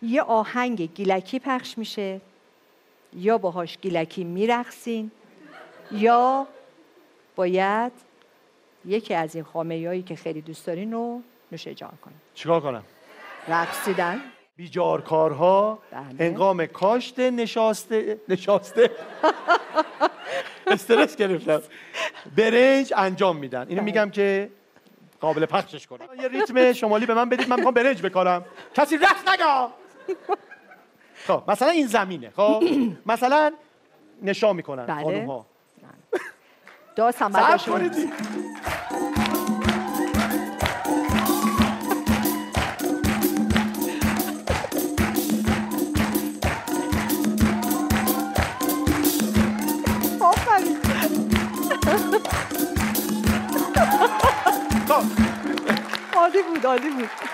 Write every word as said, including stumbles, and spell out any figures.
یه آهنگ گیلکی پخش میشه، یا باهاش گیلکی میرقصین، یا باید یکی از این خامه‌هایی که خیلی دوست دارین رو نوش جان کنین. چیکار کنم؟ رقصیدن. بیجارکارها بله. هنگام کاشت نشاسته نشاسته استرس گرفتم برنج انجام میدن. اینو میگم که قابل پخشش کنم. یه ریتم شمالی به من بدید، من میخوام برنج بکارم. کسی رقص نگه. خب مثلا این زمینه. خب مثلا نشا میکنن بله. خانوم‌ها. داست هم برداشون. خب عالی بود، عالی بود.